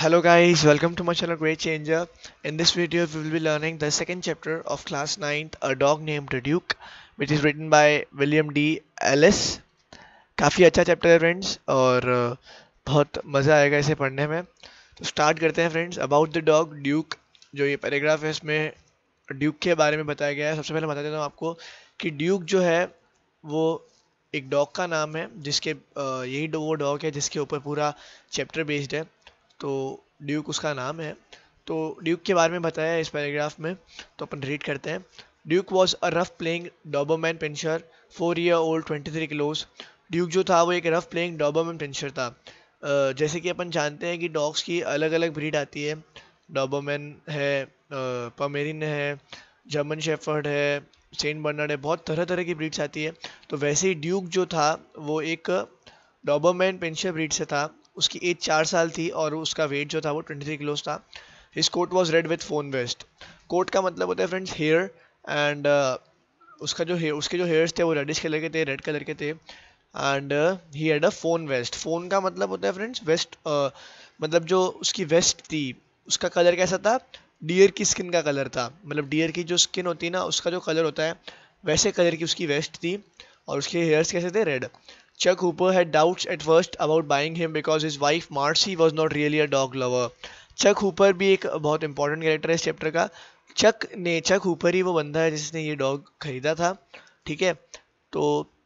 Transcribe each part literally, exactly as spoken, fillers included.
Hello guys, welcome to my channel Great Changer. In this video we will be learning the second chapter of class ninth, A Dog Named Duke, which is written by William D. Ellis. काफ़ी अच्छा chapter है friends और uh, बहुत मज़ा आएगा इसे पढ़ने में। तो स्टार्ट करते हैं friends. About the dog Duke, जो ये पैराग्राफ है इसमें ड्यूक के बारे में बताया गया है। सबसे पहले बता देता हूँ आपको कि ड्यूक जो है वो एक डॉग का नाम है जिसके अ, यही वो डॉग है जिसके ऊपर पूरा चैप्टर बेस्ड है। तो ड्यूक उसका नाम है। तो ड्यूक के बारे में बताया है इस पैराग्राफ में, तो अपन रीड करते हैं। Duke was a rough playing Doberman pinscher, four year old, twenty three kilos. Duke जो था वो एक रफ प्लेइंग डॉबरमैन पिंशर था। अ, जैसे कि अपन जानते हैं कि डॉग्स की अलग अलग ब्रीड आती है। डॉबरमैन है, पमेरिन है, जर्मन शेफर्ड है, सेंट बर्नार्ड है, बहुत तरह तरह की ब्रीड्स आती है। तो वैसे ही ड्यूक जो था वो एक डॉबरमैन पिंशर ब्रीड से था। उसकी एज चार साल थी और उसका वेट जो था वो ट्वेंटी थ्री किलोज था। His coat was red with fawn vest. Coat का मतलब होता है फ्रेंड्स हेयर, एंड उसका जो हेयर उसके जो हेयर्स थे वो रेडिश कलर के थे, रेड कलर के थे। And he had a fawn vest. Fawn का मतलब होता है फ्रेंड्स वेस्ट, मतलब जो उसकी वेस्ट थी उसका कलर कैसा था, डियर की स्किन का कलर था। मतलब डियर की जो स्किन होती है ना उसका जो कलर होता है वैसे कलर की उसकी वेस्ट थी। और उसके हेयर्स कैसे थे, red. Chuck Hooper had doubts at first about buying him because his wife Marcy was not really a dog lover. Chuck Hooper भी एक बहुत इंपॉर्टेंट कैरेक्टर है इस चैप्टर का। चक ने चक हुपर ही वो बंदा है जिसने ये डॉग खरीदा था, ठीक है। तो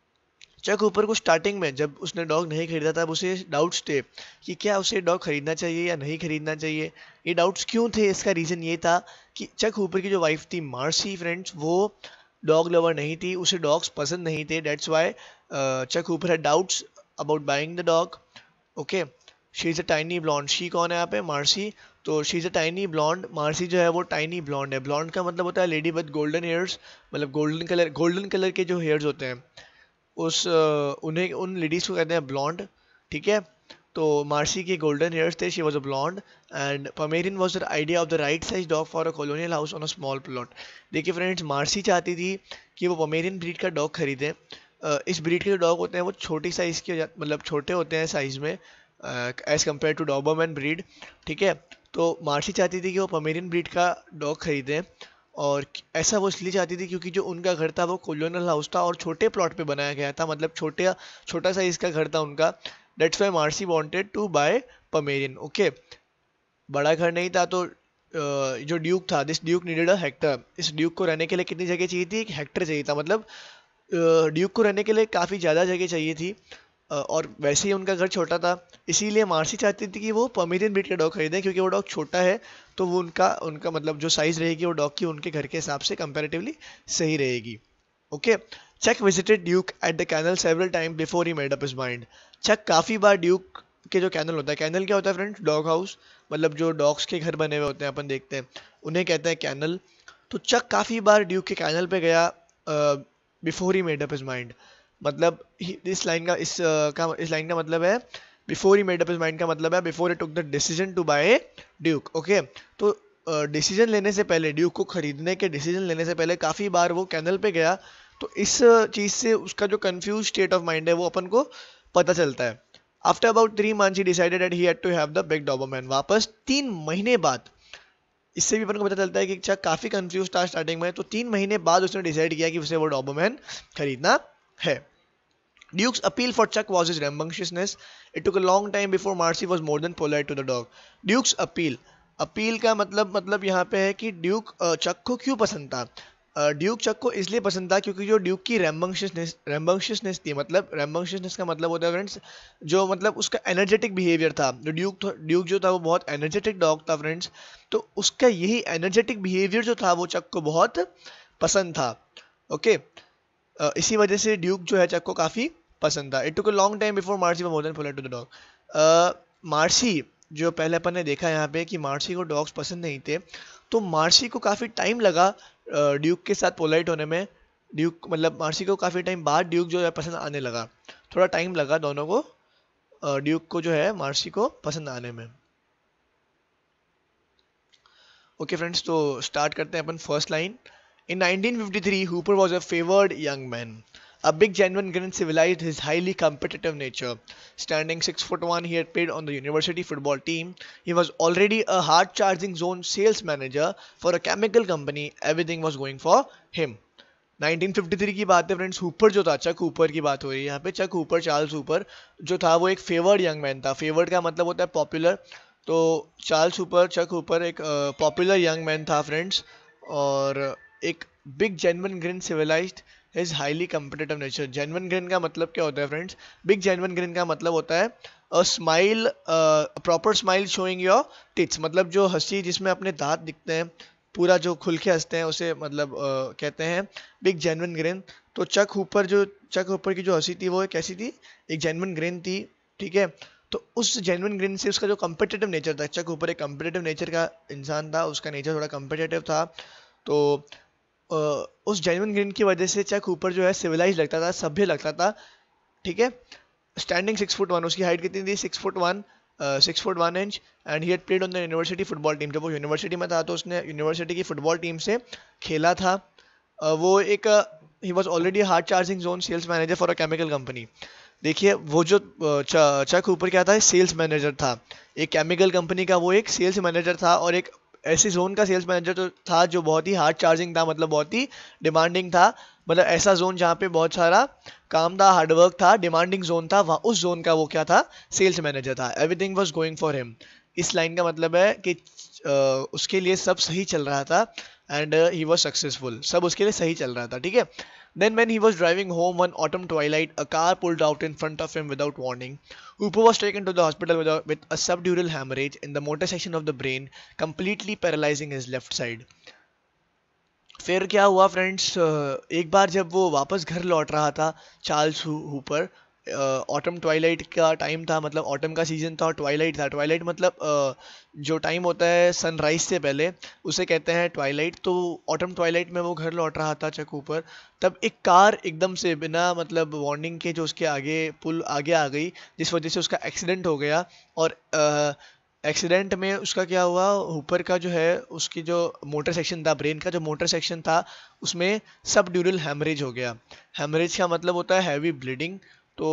चक हुपर को स्टार्टिंग में जब उसने डॉग नहीं खरीदा था उसे डाउट्स थे कि क्या उसे डॉग खरीदना चाहिए या नहीं खरीदना चाहिए। ये डाउट्स क्यों थे, इसका रीज़न ये था कि चक हुपर की जो वाइफ थी मार्सी फ्रेंड्स, वो डॉग लवर नहीं थी, उसे डॉग्स पसंद नहीं थे। That's why Chuck Hooper had doubts about buying the dog. Okay, she is a tiny blonde. She कौन है यहाँ पे, मार्सी। तो she is a tiny blonde. Marcy जो है वो टाइनी ब्लॉन्ड है। ब्लॉन्ड का मतलब होता है लेडी विद गोल्डन हेयर्स, मतलब गोल्डन कलर गोल्डन कलर के जो हेयर्स होते हैं उस अ, उन्हें उन लेडीज को कहते हैं ब्लॉन्ड, ठीक है। तो मार्सी के गोल्डन हेयर्स थे, she was a blonde. And Pomeranian was the idea of the right size dog for a colonial house on a small plot. देखिए फ्रेंड्स, मार्सी चाहती थी कि वो पमेरिन ब्रीड का डॉग खरीदे। अ, इस ब्रीड के जो डॉग होते हैं वो छोटी साइज़ के हो जा- मतलब छोटे होते हैं साइज़ में as compare to Doberman breed, ठीक है। तो मार्सी चाहती थी कि वो पमेरियन ब्रीड का डॉग खरीदें। और ऐसा वो इसलिए चाहती थी क्योंकि जो उनका घर था वो कॉलोनियल हाउस था और छोटे प्लॉट पे बनाया गया था, मतलब छोटे छोटा साइज का घर था उनका। That's why Marcy wanted to buy Pomeranian. Okay, बड़ा घर नहीं था। तो अ, जो ड्यूक था, this Duke needed a hectare. इस ड्यूक को रहने के लिए कितनी जगह चाहिए थी, एक हेक्टर चाहिए था। मतलब ड्यूक को रहने के लिए काफ़ी ज़्यादा जगह चाहिए थी। अ, और वैसे ही उनका घर छोटा था, इसीलिए मार्सी चाहती थी कि वो पमेरियन ब्रीड का डॉग खरीदें क्योंकि वो डॉग छोटा है। तो वो उनका उनका मतलब जो साइज़ रहेगी वो डॉग की उनके घर के हिसाब से कंपैरेटिवली सही रहेगी। Okay, Chuck visited Duke at the kennel several time before he made up his mind. Chuck काफ़ी बार ड्यूक के जो कैनल होता है, कैनल क्या होता है फ्रेंड्स, डॉग हाउस, मतलब जो डॉग्स के घर बने हुए होते हैं अपन देखते हैं उन्हें कहते हैं कैनल। तो चक काफ़ी बार ड्यूक के कैनल पे गया before he made up his mind. मतलब ही- इस लाइन का इस अ, का इस लाइन का मतलब है before he made up his mind का मतलब है before he took the decision to buy Duke. Okay, तो डिसीजन लेने से पहले, ड्यूक को खरीदने के डिसीजन लेने से पहले काफ़ी बार वो कैनल पे गया। तो इस चीज़ से उसका जो कंफ्यूज स्टेट ऑफ माइंड है वो अपन को पता चलता है। After about three months he decided that he had to have the big Doberman. वापस तीन महीने बाद, इससे भी अपन को पता चलता है कि चक काफ़ी कंफ्यूज था स्टार्टिंग में, तो तीन महीने बाद उसने डिसाइड किया कि उसे वो डॉबरमैन खरीदना है। Duke's appeal for Chuck was his rambunctiousness. It took a long time before Marcy was more than polite to the dog. Duke's appeal. Appeal का मतलब मतलब यहाँ पे है कि ड्यूक चक को क्यों पसंद था। ड्यूक चक को इसलिए पसंद था क्योंकि जो ड्यूक की रैम्बंशियसनेस रैम्बंशियसनेस थी। मतलब रैम्बंशियसनेस का मतलब होता है फ्रेंड्स, जो मतलब उसका एनर्जेटिक बिहेवियर था। जो ड्यूक ड्यूक जो था वो बहुत एनर्जेटिक डॉग था फ्रेंड्स। तो उसका यही एनर्जेटिक बिहेवियर जो था वो चक को बहुत पसंद था। ओके, अ, इसी वजह से ड्यूक जो है चक को काफ़ी पसंद था। It took a long time before Marcy were more than polite to the dog. Marcy, जो पहले अपन ने देखा यहाँ पे कि मार्सी को डॉग्स पसंद नहीं थे, तो मार्सी को काफ़ी टाइम लगा ड्यूक के साथ पोलाइट होने में। ड्यूक मतलब मार्सी को काफ़ी टाइम बाद ड्यूक जो है पसंद आने लगा। थोड़ा टाइम लगा दोनों को, ड्यूक को जो है मार्सी को पसंद आने में। ओके फ्रेंड्स, तो स्टार्ट करते हैं अपन first line. In nineteen fifty three Hooper was a favoured young man. A big genuine grin civilized his highly competitive nature. Standing six foot one, he had played on the university football team. He was already a hard charging zone sales manager for a chemical company. Everything was going for him. Nineteen fifty three की बात है friends. Hooper जो था, Chuck Hooper की बात हो रही है यहाँ पे. चक हुपर, चार्ल्स हुपर जो था वो एक फेवर्ड यंग मैन था. फेवर्ड का मतलब होता है पॉपुलर. तो चार्ल्स हुपर, चक हुपर एक पॉपुलर यंग मैन था फ्रेंड्स. और एक big genuine grin civilised his highly competitive nature. Genuine grin का मतलब क्या होता है फ्रेंड्स? बिग जेन्युइन ग्रिन का मतलब होता है a smile, proper smile showing your teeth. मतलब जो हंसी जिसमें अपने दांत दिखते हैं, पूरा जो खुल के हंसते हैं, उसे मतलब uh, कहते हैं बिग जेन्युइन ग्रिन. तो चक हुपर जो चक हुपर की जो हंसी थी वो कैसी थी? एक जेन्युइन ग्रिन थी. ठीक है. तो उस जेन्युइन ग्रिन से उसका जो कम्पिटिटिव नेचर था, चक हुपर एक कम्पिटिटिव नेचर का इंसान था. उसका नेचर थोड़ा कम्पिटिटिव था. तो uh, उस जेन्युइन ग्रिन की वजह से चक हुपर जो है सिविलाइज लगता था, सभ्य लगता था. ठीक है. स्टैंडिंग सिक्स फुट वन, उसकी हाइट कितनी थी? Six foot one, six foot one inch. And he had played on the university football team. जब वो यूनिवर्सिटी में था तो उसने यूनिवर्सिटी की फुटबॉल टीम से खेला था. uh, वो एक he was already hard charging zone sales manager for a chemical company. देखिए वो जो uh, चक हुपर क्या था? सेल्स मैनेजर था. एक केमिकल कंपनी का वो एक सेल्स मैनेजर था, और एक ऐसी जोन का सेल्स मैनेजर तो था जो बहुत ही हार्ड चार्जिंग था, मतलब बहुत ही डिमांडिंग था. मतलब ऐसा जोन जहाँ पे बहुत सारा काम था, हार्डवर्क था, डिमांडिंग जोन था, वहाँ उस जोन का वो क्या था? सेल्स मैनेजर था. Everything was going for him. इस लाइन का मतलब है कि uh, उसके लिए सब सही चल रहा था. And he was successful. सब उसके लिए सही चल रहा था. ठीक है. Then when he was driving home one autumn twilight, a car pulled out in front of him without warning. Hooper was taken to the hospital with a, with a subdural hemorrhage in the motor section of the brain, completely paralyzing his left side. फिर क्या हुआ friends? एक बार जब वो वापस घर लौट रहा था, चार्ल्स हुपर, ऑटम ट्वाइलाइट का टाइम था, मतलब ऑटम का सीजन था और ट्वाइलाइट था. ट्वाइलाइट मतलब uh, जो टाइम होता है सनराइज से पहले, उसे कहते हैं ट्वाइलाइट. तो ऑटम ट्वाइलाइट में वो घर लौट रहा था चक हुपर. तब एक कार एकदम से बिना मतलब वार्निंग के जो उसके आगे पुल आगे आ गई, जिस वजह से उसका एक्सीडेंट हो गया. और uh, एक्सीडेंट में उसका क्या हुआ? हुपर का जो है, उसकी जो मोटर सेक्शन था, ब्रेन का जो मोटर सेक्शन था, उसमें सब ड्यूरल हेमरेज हो गया. हेमरेज का मतलब होता है हैवी ब्लीडिंग. तो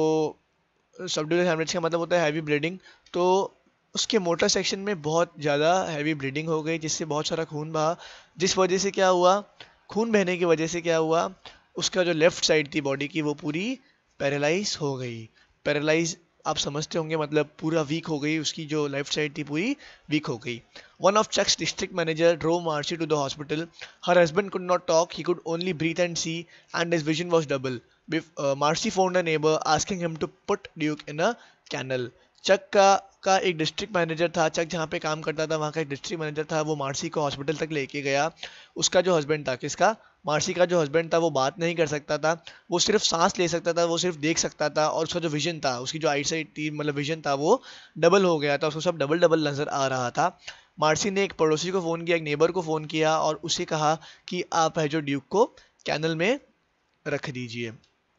सब ड्यूरल हेमरेज का मतलब होता है हैवी ब्लीडिंग. तो उसके मोटर सेक्शन में बहुत ज़्यादा हैवी ब्लीडिंग हो गई, जिससे बहुत सारा खून बहा. जिस वजह से क्या हुआ? खून बहने की वजह से क्या हुआ? उसका जो लेफ्ट साइड थी बॉडी की, वो पूरी पैरालाइज हो गई. पैरालाइज आप समझते होंगे, मतलब पूरा वीक हो गई. उसकी जो लेफ्ट साइड थी पूरी वीक हो गई. One of Chuck's district manager drove Marcy to the hospital. Her husband could not talk, he could only breathe and see, and his vision was double. Marcy phoned a neighbour asking him to put Duke in a kennel. Chuck का का एक district manager था. चक जहाँ पे काम करता था वहाँ का एक डिस्ट्रिक्ट मैनेजर था. वो मार्सी को हॉस्पिटल तक लेके गया. उसका जो हस्बैंड था, किसका? मार्सी का जो हस्बैंड था, वो बात नहीं कर सकता था. वो सिर्फ सांस ले सकता था, वो सिर्फ देख सकता था. और उसका जो विजन था, उसकी जो आईसाइट थी, मतलब विजन था, वो डबल हो गया था. उसको सब डबल डबल नजर आ रहा था. मार्सी ने एक पड़ोसी को फ़ोन किया, एक नेबर को फ़ोन किया, और उसे कहा कि आप है जो ड्यूक को कैनल में रख दीजिए.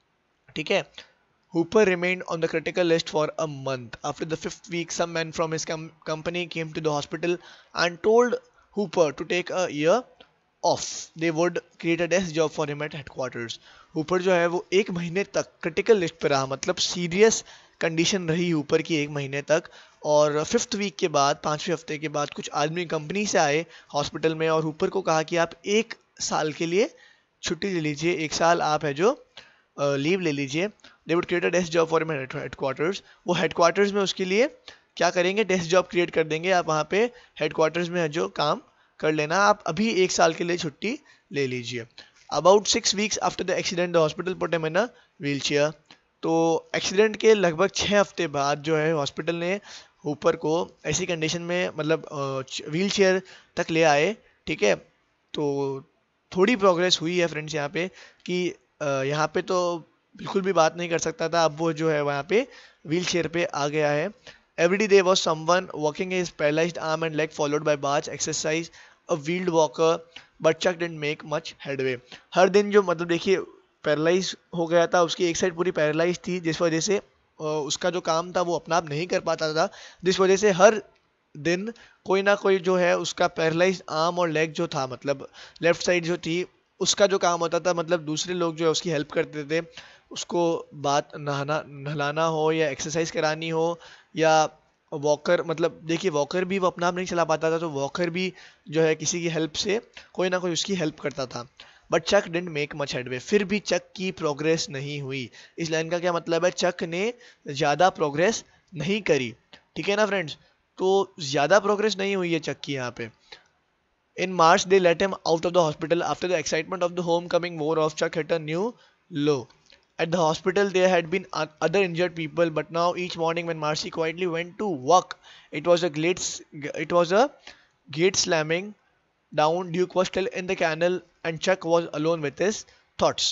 ठीक है. Hooper remained on the critical list for a month. After the fifth week, some men from his com- company came to the hospital and told Hooper to take a year off. They would create a desk job for him at headquarters. Hooper जो है वो एक महीने तक critical list पे रहा, मतलब serious condition रही ऊपर की एक महीने तक. और फिफ्थ वीक के बाद, पाँचवें हफ्ते के बाद, कुछ आदमी कंपनी से आए हॉस्पिटल में और ऊपर को कहा कि आप एक साल के लिए छुट्टी ले लीजिए, एक साल आप है जो लीव uh, ले लीजिए. They would create a desk job for headquarters. वो हेडक्वार्टर्स में उसके लिए क्या करेंगे? डेस्क जॉब क्रिएट कर देंगे. आप वहाँ पे हेडक्वार्टर्स में है जो काम कर लेना, आप अभी एक साल के लिए छुट्टी ले लीजिए. About six weeks after the accident the hospital put him in a wheel chair. तो एक्सीडेंट के लगभग छः हफ्ते बाद जो है हॉस्पिटल ने ऊपर को ऐसी कंडीशन में, मतलब व्हील चेयर तक ले आए. ठीक है. तो थोड़ी प्रोग्रेस हुई है फ्रेंड्स यहाँ पे, कि यहाँ पे तो बिल्कुल भी बात नहीं कर सकता था, अब वो जो है वहाँ पे व्हील चेयर पे आ गया है. Every day was someone walking his paralysed arm and leg followed by bar exercise, a wheeled walker, but Chuck didn't make much headway. हर दिन जो, मतलब देखिए पैरालाइज हो गया था, उसकी एक साइड पूरी पैरालाइज थी, जिस वजह से उसका जो काम था वो अपना आप नहीं कर पाता था. जिस वजह से हर दिन कोई ना कोई जो है उसका पैरालाइज्ड आर्म और लेग जो था, मतलब लेफ्ट साइड जो थी, उसका जो काम होता था, मतलब दूसरे लोग जो है उसकी हेल्प करते थे. उसको बात नहाना नहलाना हो या एक्सरसाइज करानी हो या वॉकर, मतलब देखिए वॉकर भी वो अपना आप नहीं चला पाता था, तो वॉकर भी जो है किसी की हेल्प से कोई ना कोई उसकी हेल्प करता था। But Chuck didn't make much headway, फिर भी चक की प्रोग्रेस नहीं हुई। इस लाइन का क्या मतलब है, चक ने ज़्यादा प्रोग्रेस नहीं करी। ठीक है ना फ्रेंड्स, तो ज़्यादा प्रोग्रेस नहीं हुई है चक की यहाँ पे। In March, they let him out of the hospital after the excitement of the homecoming wore off. Chuck hit a new low. At the hospital, there had been other injured people, but now each morning when Marcy quietly went to work, it was a gate, it was a gate slamming down. Duke was still in the kennel, and Chuck was alone with his thoughts.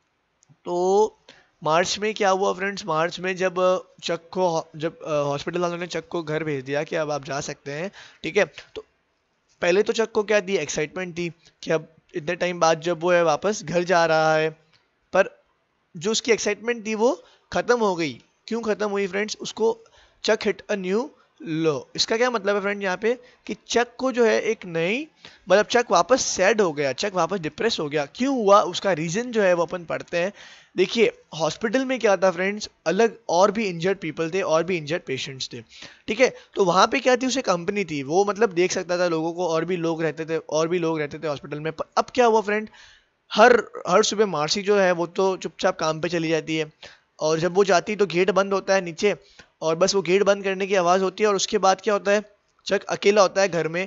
तो मार्च में क्या हुआ friends, मार्च में जब चक को जब hospital वालों ने चक को घर भेज दिया कि अब आप जा सकते हैं, ठीक है, तो पहले तो चक को क्या थी, एक्साइटमेंट थी कि अब इतने टाइम बाद जब वो है वापस घर जा रहा है। पर जो उसकी एक्साइटमेंट थी वो खत्म हो गई। क्यों खत्म हुई फ्रेंड्स, उसको चक हिट अ न्यू लो। इसका क्या मतलब है फ्रेंड यहाँ पे कि चक को जो है एक नई, मतलब चक वापस सैड हो गया, चक वापस डिप्रेस हो गया। क्यों हुआ, उसका रीजन जो है वो अपन पढ़ते हैं। देखिए हॉस्पिटल में क्या था फ्रेंड्स, अलग और भी इंजर्ड पीपल थे और भी इंजर्ड पेशेंट्स थे, ठीक है। तो वहां पे क्या थी, उसे कंपनी थी, वो मतलब देख सकता था लोगों को, और भी लोग रहते थे और भी लोग रहते थे हॉस्पिटल में। पर अब क्या हुआ फ्रेंड, हर हर सुबह मार्सी जो है वो तो चुपचाप काम पे चली जाती है, और जब वो जाती है तो गेट बंद होता है नीचे, और बस वो गेट बंद करने की आवाज़ होती है, और उसके बाद क्या होता है, चक अकेला होता है घर में,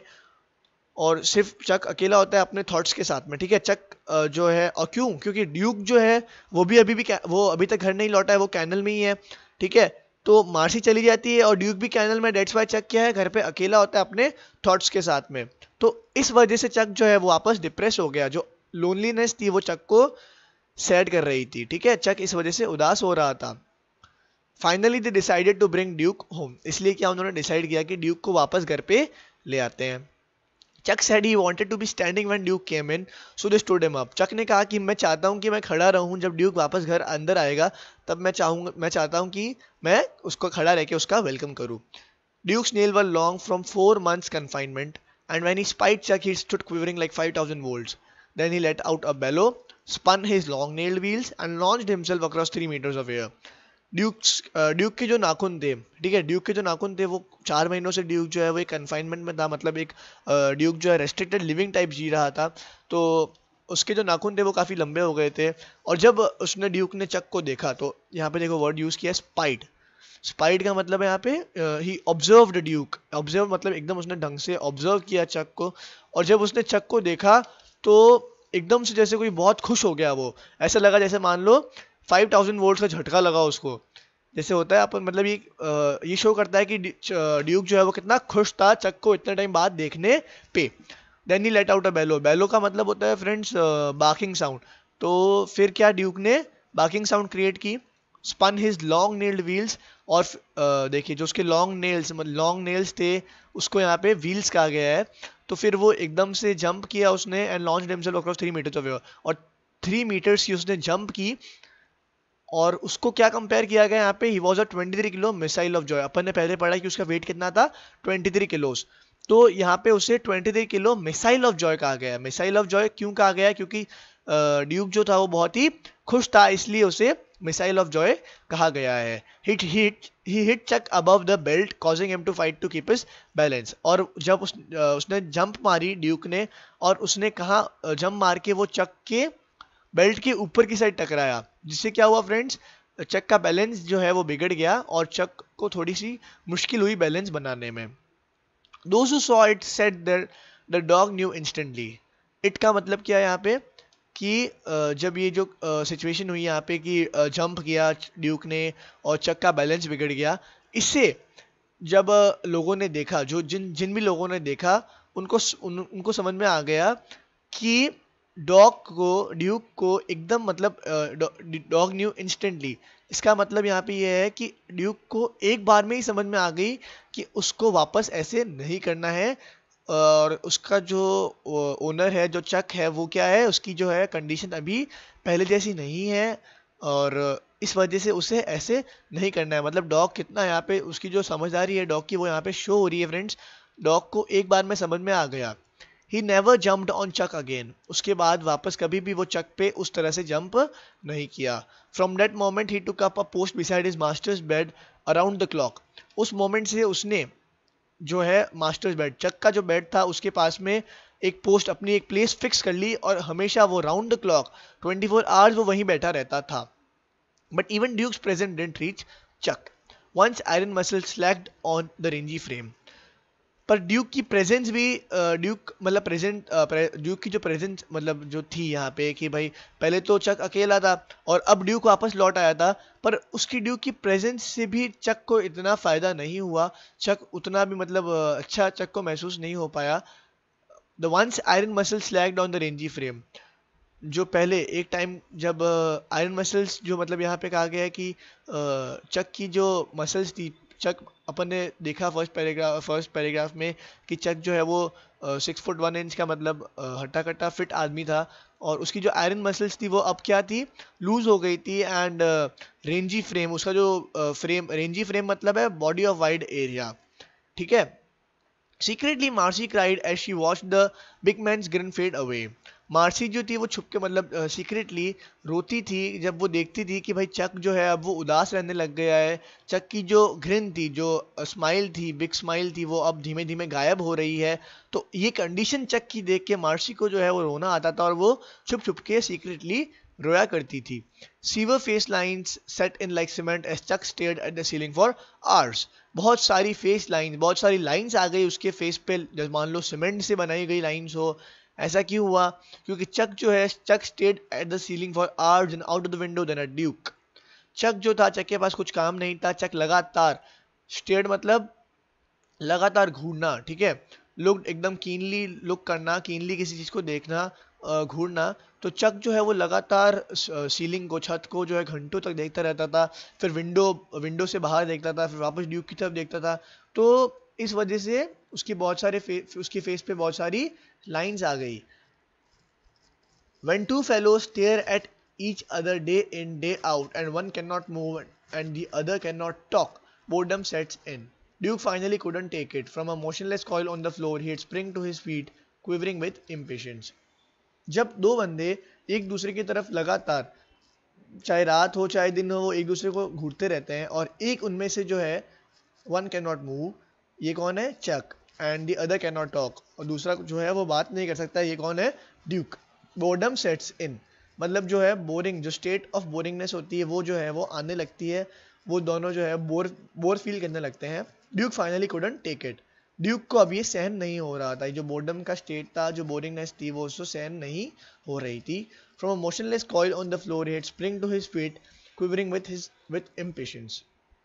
और सिर्फ चक अकेला होता है अपने थॉट्स के साथ में, ठीक है। चक अ, जो है, और क्यों, क्योंकि ड्यूक जो है वो भी अभी भी कै- वो अभी तक घर नहीं लौटा है, वो कैनल में ही है, ठीक है। तो मार्सी चली जाती है और ड्यूक भी कैनल में, डेट्स वाई चक क्या है, घर पे अकेला होता है अपने थॉट्स के साथ में। तो इस वजह से चक जो है वो वापस डिप्रेस हो गया, जो लोनलीनेस थी वो चक को सैड कर रही थी, ठीक है। चक इस वजह से उदास हो रहा था। Finally they decided to bring Duke home, इसलिए क्या उन्होंने डिसाइड किया कि ड्यूक को वापस घर पे ले आते हैं। चक said he wanted to be standing when Duke came in, so they stood him up. चक ने कहा कि मैं चाहता हूँ कि मैं खड़ा रहूँ जब ड्यूक वापस घर अंदर आएगा, तब मैं चाहूँगा मैं चाहता हूँ कि मैं उसको खड़ा रह के उसका वेलकम करूँ। Duke's nails were long from four months confinement, and when he spied Chuck, he stood quivering like five thousand volts. Then he let out a bellow, spun his long-nailed wheels, and launched himself across three meters of air. Duke's Duke के जो नाखून थे, ठीक है, Duke के जो नाखून थे वो चार महीनों से ड्यूक जो है वो एक कन्फाइनमेंट में था, मतलब एक ड्यूक जो है रेस्ट्रिक्टेड लिविंग टाइप जी रहा था। तो उसके जो नाखून थे वो काफ़ी लंबे हो गए थे। और जब उसने ड्यूक ने चक को देखा, तो यहाँ पे देखो वर्ड यूज़ किया स्पाइड। स्पाइड का मतलब है यहाँ पे ही ऑब्जर्व्ड ड्यूक, ऑब्जर्व मतलब एकदम उसने ढंग से ऑब्जर्व किया चक को। और जब उसने चक को देखा तो एकदम से जैसे कोई बहुत खुश हो गया, वो ऐसा लगा जैसे मान लो फाइव थाउजेंड वोल्ट का झटका लगा उसको, जैसे होता है अपन, मतलब ये अ, ये शो करता है कि ड्यूक जो है वो कितना खुश था चक को इतने टाइम बाद देखने पे। Then he let out a bellow, bellow का मतलब होता है फ्रेंड्स बार्किंग साउंड। तो फिर क्या ड्यूक ने बार्किंग साउंड क्रिएट की, spun his long nailed wheels, और अ, देखिए जो उसके लॉन्ग नेल्स लॉन्ग नेल्स थे उसको यहाँ पे व्हील्स कहा गया है। तो फिर वो एकदम से जंप किया उसने, and launched himself across three metres of air, और थ्री मीटर्स की उसने जंप की। और उसको क्या कंपेयर किया गया यहाँ पे, he was a twenty three kilo missile of joy. अपन ने पहले पढ़ा कि उसका वेट कितना था, ट्वेंटी थ्री किलोस। तो यहाँ पे उसे twenty three kilo missile of joy कहा गया। मिसाइल ऑफ जॉय क्यों कहा गया, क्योंकि ड्यूक जो था वो बहुत ही खुश था, इसलिए उसे मिसाइल ऑफ जॉय कहा गया है। Hit hit he hit Chuck above the belt causing him to fight to keep his balance. और जब उस, uh, उसने जंप मारी ड्यूक ने, और उसने कहा जंप मार के वो चक के बेल्ट के ऊपर की साइड टकराया, जिससे क्या हुआ फ्रेंड्स, चक का बैलेंस जो है वो बिगड़ गया, और चक को थोड़ी सी मुश्किल हुई बैलेंस बनाने में। Those who saw it said that the dog knew instantly. It का मतलब क्या है यहाँ पे कि अ, जब ये जो सिचुएशन हुई यहाँ पे कि जंप किया ड्यूक ने और चक का बैलेंस बिगड़ गया, इससे जब अ, लोगों ने देखा, जो जिन जिन भी लोगों ने देखा उनको उन, उनको समझ में आ गया कि डॉग को ड्यूक को एकदम मतलब डॉग न्यू इंस्टेंटली। इसका मतलब यहाँ पे ये है कि ड्यूक को एक बार में ही समझ में आ गई कि उसको वापस ऐसे नहीं करना है, और उसका जो ओनर है, जो चक है, वो क्या है, उसकी जो है कंडीशन अभी पहले जैसी नहीं है, और इस वजह से उसे ऐसे नहीं करना है। मतलब डॉग कितना यहाँ पे उसकी जो समझदारी है डॉग की वो यहाँ पे शो हो रही है फ्रेंड्स। डॉग को एक बार में समझ में आ गया he never jumped on Chuck again, उसके बाद वापस कभी भी वो चक पे उस तरह से जंप नहीं किया. From that moment he took up a post beside his master's bed around the clock. उस मोमेंट से उसने जो है मास्टर्स बेड, चक का जो बेड था उसके पास में एक पोस्ट, अपनी एक प्लेस फिक्स कर ली और हमेशा वो round the clock twenty four hours वो वहीं बैठा रहता था. But even Duke's presence didn't reach Chuck. Once iron muscle slacked on the rangy frame. पर ड्यूक की प्रेजेंस भी, ड्यूक मतलब प्रेजेंट, ड्यूक की जो प्रेजेंस मतलब जो थी यहाँ पे कि भाई पहले तो चक अकेला था और अब ड्यूक वापस लौट आया था, पर उसकी ड्यूक की प्रेजेंस से भी चक को इतना फायदा नहीं हुआ. चक उतना भी मतलब अ, अच्छा चक को महसूस नहीं हो पाया. The once iron muscle slacked on the rangy frame. जो पहले एक टाइम जब आयरन मसल्स, जो मतलब यहाँ पे कहा गया है कि अ, चक की जो मसल्स थी, चक अपन ने देखा फर्स्ट पैराग्राफ फर्स्ट पैराग्राफ में कि चक जो है वो सिक्स फुट वन इंच का मतलब अ, हट्टा कट्टा फिट आदमी था, और उसकी जो आयरन मसल्स थी वो अब क्या थी, लूज हो गई थी. एंड रेंजी फ्रेम, उसका जो फ्रेम, रेंजी फ्रेम मतलब है बॉडी ऑफ वाइड एरिया, ठीक है. Secretly, Marcy cried as she watched the big man's grin fade away. Marcy जो थी वो छुप के मतलब सीक्रेटली uh, रोती थी जब वो देखती थी कि भाई चक जो है अब वो उदास रहने लग गया है. चक की जो ग्रिन थी, जो स्माइल uh, थी, बिग स्माइल थी, वो अब धीमे धीमे गायब हो रही है. तो ये कंडीशन चक की देख के मार्सी को जो है वो रोना आता था और वो छुप छुप के सीक्रेटली रोया करती थी. Severe face lines set in like cement as Chuck stared at the ceiling for hours. बहुत सारी फेस लाइन, बहुत सारी लाइंस आ गई उसके फेस पे, जब मान लो सीमेंट से बनाई गई लाइंस हो. ऐसा क्यों हुआ? क्योंकि चक जो है, Chuck stared at the ceiling for hours and out of the window than a Duke. Chuck जो था, चक के पास कुछ काम नहीं था. चक लगातार, स्टेड मतलब लगातार घूरना, ठीक है. लोग एकदम कीनली लुक करना, कीनली किसी चीज को देखना, घूरना. तो चक जो है वो लगातार सीलिंग को, छत को जो है घंटों तक देखता रहता था. फिर विंडो विंडो से बाहर देखता था, फिर वापस ड्यूक की तरफ देखता था. तो इस वजह से उसकी बहुत सारे फे, उसकी फेस पे बहुत सारी लाइंस आ गई. When two fellows stare at each other day in day out and one cannot move and the other cannot talk, boredom sets in. Duke finally couldn't take it. From a motionless coil on the floor, he had sprung to his feet, quivering with impatience. जब दो बंदे एक दूसरे की तरफ लगातार, चाहे रात हो चाहे दिन हो, वो एक दूसरे को घूरते रहते हैं और एक उनमें से जो है वन कैन नॉट मूव, ये कौन है? Chuck. And the other can not talk, और दूसरा जो है वो बात नहीं कर सकता, ये कौन है? ड्यूक. बोर्डम सेट्स इन मतलब जो है बोरिंग, जो स्टेट ऑफ बोरिंगनेस होती है वो जो है वो आने लगती है. वो दोनों जो है बोर बोर फील करने लगते हैं. Duke finally couldn't take it. Duke को अब ये सहन नहीं हो रहा था, जो बोर्डम का स्टेट था, जो बोरिंगनेस थी, वो उसको सहन नहीं हो रही थी. From a motionless coil on the floor he had sprung to his feet, quivering with his with impatience.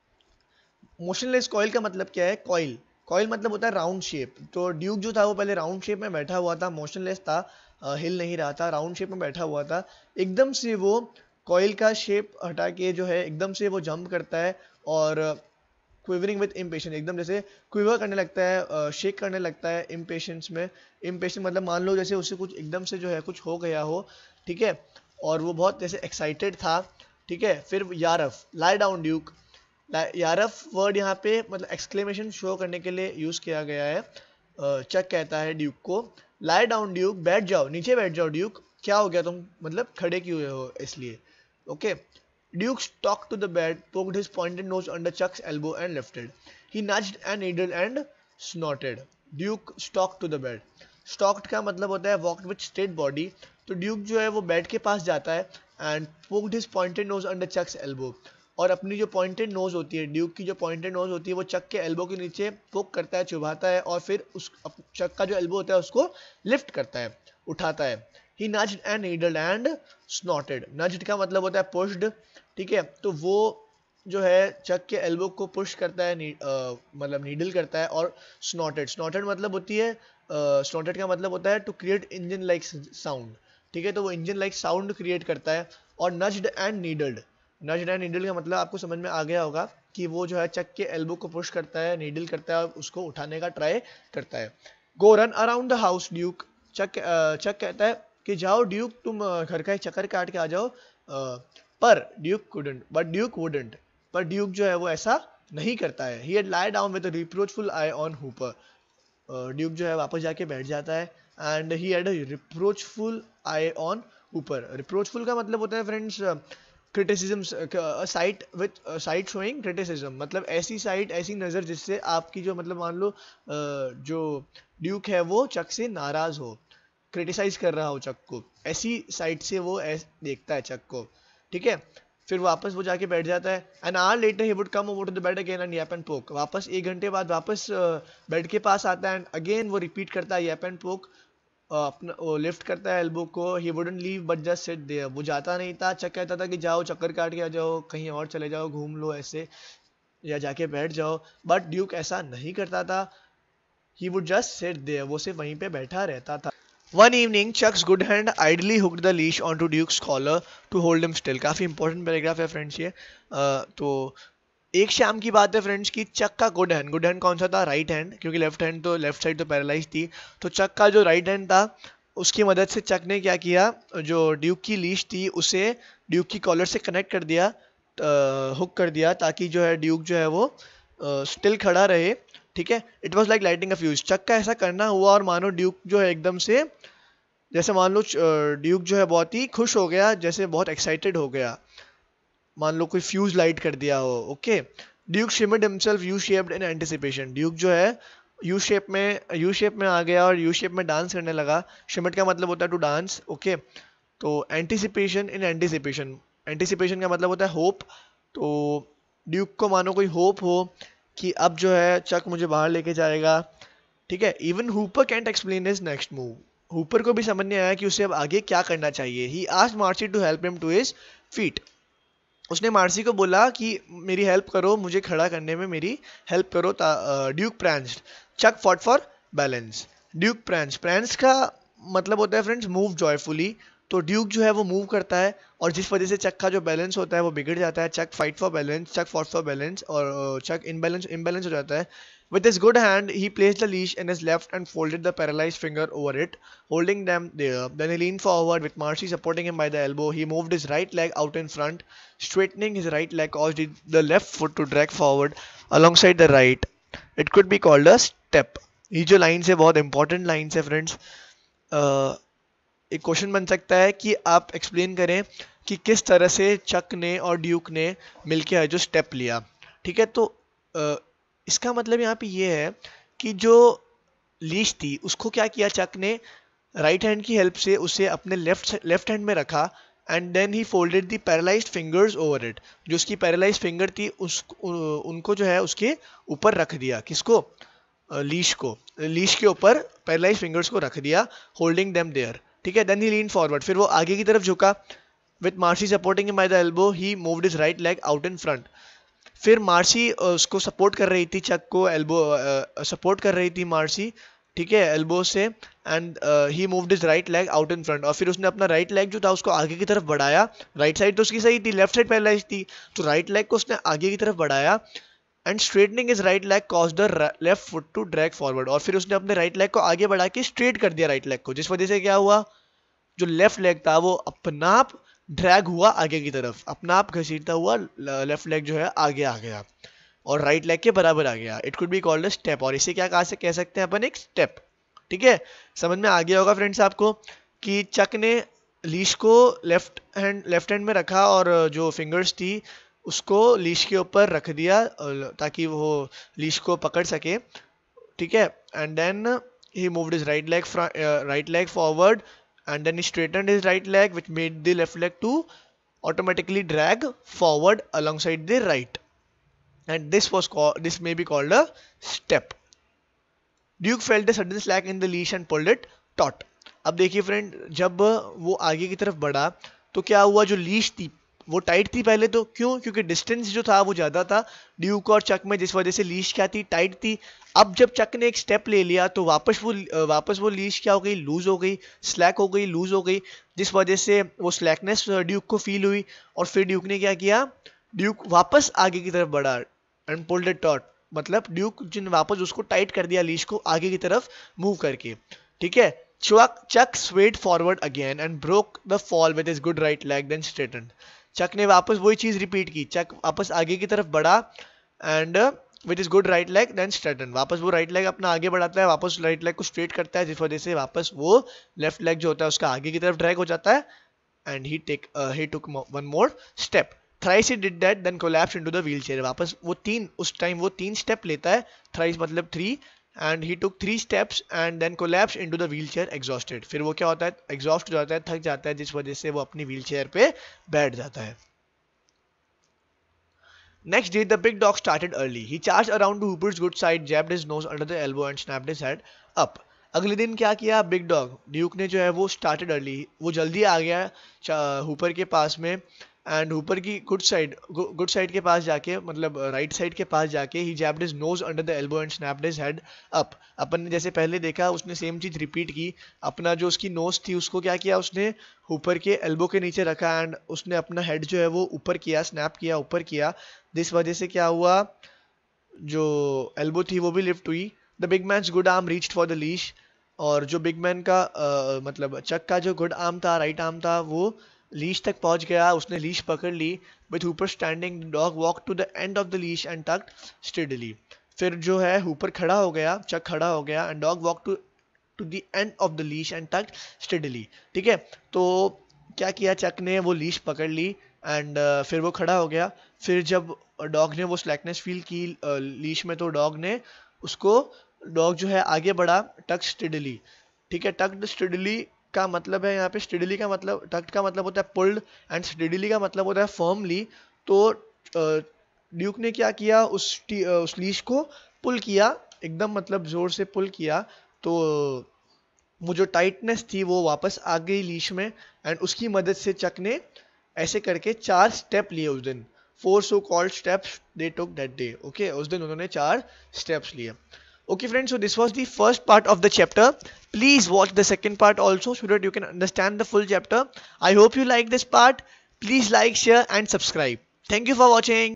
Motionless coil का मतलब क्या है? कॉइल, कॉइल मतलब होता है राउंड शेप. तो ड्यूक जो था वो पहले राउंड शेप में बैठा हुआ था, मोशनलेस था, हिल नहीं रहा था, राउंड शेप में बैठा हुआ था. एकदम से वो कॉइल का शेप हटा के जो है एकदम से वो जंप करता है और क्विवरिंग विद इम्पेशेंस, एकदम जैसे क्विवर करने लगता है, शेक करने लगता है इम्पेशेंस में. इम्पेशेंस मतलब मान लो जैसे उससे कुछ एकदम से जो है कुछ हो गया हो, ठीक है, और वो बहुत जैसे एक्साइटेड था, ठीक है. फिर yarf, lie down Duke. Yarf word यहाँ पे मतलब एक्सक्लेमेशन शो करने के लिए यूज किया गया है. चक कहता है ड्यूक को, लाई डाउन ड्यूक, बैठ जाओ, नीचे बैठ जाओ ड्यूक. क्या हो गया तुम, मतलब खड़े क्यों हुए हो? इसलिए. Okay. Duke stalked to the bed, poked his pointed nose under Chuck's elbow and lifted. He nudged and needled and snorted. Duke stalked to the bed. Stalked का मतलब होता है walked with straight body. तो Duke जो है वो bed के पास जाता है and poked his pointed nose under Chuck's elbow. और अपनी जो पॉइंटेड नोज होती है, ड्यूक की जो पॉइंटेड नोज होती है, वो चक के एल्बो के नीचे पोक करता है, चुभाता है, और फिर उस चक का जो एल्बो होता है उसको लिफ्ट करता है, उठाता है. He nudged and needled and snorted. Nudged का मतलब होता है pushed, ठीक है. तो वो जो है चक के एल्बो को पुश करता है, नी, आ, मतलब नीडल करता है. और स्नॉटेड, स्नॉटेड मतलब होती है, स्नॉटेड का मतलब होता है to create engine like sound, ठीक है. तो वो इंजन लाइक साउंड क्रिएट करता है. और nudged and needled, nudged and needle का मतलब आपको समझ में आ गया होगा कि वो जो है चक के एल्बो को पुश करता है, नीडल करता है और उसको उठाने का ट्राई करता है. Go run around the house Duke. Chuck Chuck कहता है कि जाओ ड्यूक, तुम घर का एक चक्कर काट के आ जाओ. पर Duke couldn't, but Duke wouldn't. पर ड्यूक जो है वो ऐसा नहीं करता है. He had lie down with a reproachful eye on Hooper. Duke जो है वापस जाके बैठ जाता है and he had a reproachful eye on Hooper. Reproachful का मतलब होता है friends criticism, sight with sight showing criticism, मतलब ऐसी साइट, ऐसी नज़र जिससे आपकी जो मतलब मान लो uh, जो ड्यूक है वो चक से नाराज हो, क्रिटिसाइज कर रहा हो चक को, ऐसी साइड से वो ऐस देखता है चक को. ठीक है. फिर वापस वो जाके बैठ जाता है. An hour later he would come over to the bed again and yap and poke. वापस एक घंटे बाद वापस बेड के पास आता है एंड अगेन वो रिपीट करता है यैप एंड पोक. अपना वो लिफ्ट करता है एल्बो को. He wouldn't leave but just sit there. वो जाता नहीं था. चक कहता था कि जाओ चक्कर काट के आ जाओ, कहीं और चले जाओ, घूम लो ऐसे, या जाके बैठ जाओ. बट ड्यूक ऐसा नहीं करता था. He would just sit there. वो सिर्फ वहीं पे बैठा रहता था. One evening, Chuck's good hand idly hooked the leash onto Duke's collar to hold him still. काफी इंपॉर्टेंट पैराग्राफ है फ्रेंड्स ये. uh, तो एक शाम की बात है फ्रेंड्स की चक का गुड हैंड, गुड हैंड कौन सा था? राइट हैंड, क्योंकि लेफ्ट हैंड तो लेफ्ट साइड तो पैरालाइज थी. तो चक का जो राइट हैंड था उसकी मदद से चक ने क्या किया, जो ड्यूक की लीश थी उसे ड्यूक की कॉलर से कनेक्ट कर दिया, हुक कर दिया, ताकि जो है ड्यूक जो है वो स्टिल uh, खड़ा रहे. ठीक है. It was like lighting a fuse. Chuck का ऐसा करना हुआ और मानो ड्यूक जो है एकदम से, जैसे मान लो ड्यूक जो है बहुत ही खुश हो गया, जैसे बहुत एक्साइटेड हो गया, मान लो कोई फ्यूज लाइट कर दिया हो. Okay. Duke shimmered himself U shaped in anticipation. Duke जो है यू शेप में यू शेप में आ गया और यू शेप में डांस करने लगा. शिमर्ड का मतलब होता है टू डांस. ओके. तो एंटिसिपेशन इन एंटिसिपेशन, एंटिसिपेशन का मतलब होता है होप. तो ड्यूक को मानो कोई होप हो कि अब जो है चक मुझे बाहर लेके जाएगा. ठीक है. Even Hooper can't explain his next move. Hooper को भी समझ नहीं आया कि उसे अब आगे क्या करना चाहिए. He asked Marcy to help him to his feet. उसने मार्सी को बोला कि मेरी हेल्प करो, मुझे खड़ा करने में मेरी हेल्प करो. Duke pranced. Chuck fought for balance. Duke prance, prance का मतलब होता है फ्रेंड्स मूव जॉयफुली. तो ड्यूक जो है वो मूव करता है और जिस वजह से चक का जो बैलेंस होता है वो बिगड़ जाता है. Chuck fight for balance, Chuck fought for balance, और चक इनबैलेंस इनबैलेंस हो जाता है. With his good hand, he placed the leash in his left and folded the paralyzed finger over it, holding them there. Then he leaned forward with Marcy supporting him by the elbow. He moved his right leg out in front, straightening his right leg caused the left foot to drag forward alongside the right. It could be called a step. ये जो lines है बहुत important lines है friends. एक question बन सकता है कि आप एक्सप्लेन करें कि किस तरह से चक ने और ड्यूक ने मिलकर जो स्टेप लिया. ठीक है. तो uh, इसका मतलब यहाँ पे ये है कि जो लीश थी उसको क्या किया चक ने, राइट हैंड की हेल्प से उसे अपने लेफ्ट लेफ्ट हैंड में रखा and then he folded the paralysed fingers over it. जो उसकी पैरालाइज्ड फिंगर थी उस उनको जो है उसके ऊपर रख दिया. किसको? लीश को. लीश के ऊपर पैरालाइज्ड फिंगर्स को रख दिया, होल्डिंग देम देयर. ठीक है. Then he lean forward. फिर वो आगे की तरफ झुका. With Marcy supporting him by the elbow he moved his right leg out in front. फिर मार्सी उसको सपोर्ट कर रही थी, चक को एल्बो सपोर्ट कर रही थी मार्सी. ठीक है. एल्बो से. And he moved his right leg out in front. और फिर उसने अपना राइट लेग जो था उसको आगे की तरफ बढ़ाया. राइट साइड तो उसकी सही थी, लेफ्ट साइड पैरालाइज थी, तो राइट लेग को उसने आगे की तरफ बढ़ाया. And straightening his right leg caused the left foot to drag forward. और फिर उसने अपने राइट लेग को आगे बढ़ा के स्ट्रेट कर दिया राइट लेग को, जिस वजह से क्या हुआ, जो लेफ्ट लेग था वो अपना आप ड्रैग हुआ आगे की तरफ, अपना आप घसीटता हुआ लेफ्ट लेग जो है आगे आ गया और राइट लेग के बराबर आ गया. It could be called a step. और इसे क्या कहा से कह सकते हैं अपन, एक स्टेप. ठीक है. समझ में आ गया होगा फ्रेंड्स आपको कि चक ने लीश को लेफ्ट हैंड लेफ्ट हैंड में रखा और जो फिंगर्स थी उसको लीश के ऊपर रख दिया ताकि वो लीश को पकड़ सके. ठीक है. And then he moved his right leg right leg forward and then he straightened his right leg, which made the left leg to automatically drag forward alongside the right, and this was called this may be called a step. Duke felt a sudden slack in the leash and pulled it taut. अब देखिए friend, जब वो आगे की तरफ बढ़ा तो क्या हुआ, जो लीश थी वो टाइट थी पहले तो. क्यों? क्योंकि डिस्टेंस जो था वो ज़्यादा था ड्यूक और चक में, जिस वजह से लीश क्या थी, टाइट थी. अब जब चक ने एक स्टेप ले लिया तो वापस वो वापस वो लीश क्या हो गई, लूज हो गई, स्लैक हो गई, लूज हो गई, जिस वजह से वो स्लैकनेस ड्यूक को फील हुई. और फिर ड्यूक ने क्या किया, ड्यूक वापस आगे की तरफ बढ़ा एंड पुल्ड इट टॉट. मतलब ड्यूक जिन वापस उसको टाइट कर दिया लीश को आगे की तरफ मूव करके. ठीक है. Chuck, Chuck swayed forward again and broke the fall with his good right leg, then straightened. चक ने वापस वही चीज रिपीट की. चक वापस आगे की तरफ बढ़ा and with his good right leg then straighten, वापस वो राइट लेग अपना आगे बढ़ाता है, वापस राइट लेग को स्ट्रेट करता है, जिस वजह से वापस वो लेफ्ट लेग जो होता है उसका आगे की तरफ ड्रैग हो जाता है, and he take he took one more step, thrice he did that then collapse into the wheelchair, वापस वो तीन उस टाइम वो तीन स्टेप लेता है, थ्राइस मतलब three, and he took three steps and then collapse into the wheelchair exhausted, फिर वो क्या होता है, एग्जॉस्ट हो जाता है, थक जाता है, जिस वजह से वो अपनी व्हील चेयर पे बैठ जाता है. Next day, the big dog started early. He charged around to Hooper's good side, jabbed his nose under the elbow and snapped his head up. अगले दिन क्या किया बिग डॉग ड्यूक ने जो है वो स्टार्टेड अर्ली, वो जल्दी आ गया हुपर के पास में, एंड हुपर की गुड साइड गुड साइड के पास जाके, मतलब राइट साइड के पास जाके, he jabbed his nose under the elbow and snapped his head up. अपन ने जैसे पहले देखा उसने सेम चीज रिपीट की, अपना जो उसकी नोज थी उसको क्या किया उसने हुपर के एल्बो के नीचे रखा, एंड उसने अपना हेड जो है वो ऊपर किया, स्नैप किया, ऊपर किया. जिस वजह से क्या हुआ, जो एल्बो थी वो भी लिफ्ट हुई. The big man's good arm reached for the leash, और जो बिग मैन का uh, मतलब चक का जो गुड आर्म था, राइट आर्म था, वो लीश तक पहुंच गया, उसने लीश पकड़ ली. With Hooper standing dog walk to the end of the leash and tugged steadily. फिर जो है हुपर खड़ा हो गया, चक खड़ा हो गया, and dog walk to to the end of the leash and tugged steadily. ठीक है, तो क्या किया चक ने, वो लीश पकड़ ली, एंड uh, फिर वो खड़ा हो गया. फिर जब डॉग ने वो स्लैकनेस फील की लीश में, तो डॉग ने उसको डॉग जो है आगे बढ़ा, टक स्टेडली. ठीक है, टक्ड स्टेडली का मतलब है यहाँ पे, स्टेडली का मतलब, टक्ड का मतलब होता है पुल्ड, एंड स्टेडली का मतलब होता है फर्मली. तो ड्यूक ने क्या किया, उस उस लीश को पुल किया, एकदम मतलब जोर से पुल किया, तो वो जो टाइटनेस थी वो वापस आ गई लीश में, एंड उसकी मदद से चक ने ऐसे करके चार स्टेप लिए उस दिन. Four so called steps they took that day. Okay, उस दिन उन्होंने चार स्टेप्स लिए. Okay friends, so this was the first part of the chapter. Please watch the second part also so that you can understand the full chapter. I hope you like this part. Please like, share and subscribe. Thank you for watching.